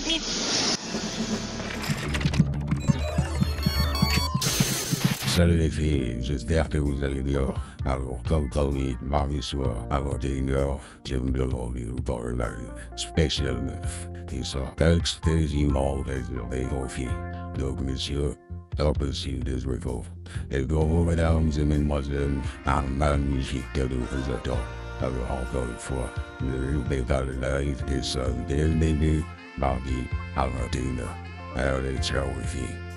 Salut les filles, j'espère que vous allez bien. Alors, comme promis, mardi soir, à 21h, je vous demande de vous parler spécial Meuf. Et ça, exclusivement réservé aux filles. Donc, messieurs, impossible de se réveiller. Et gros, mesdames et mesdemoiselles, un magnifique cadeau vous attend. Alors, encore une fois, ne loupez pas le live et ça dès le début, mardi à 21h. Allez, ciao les filles.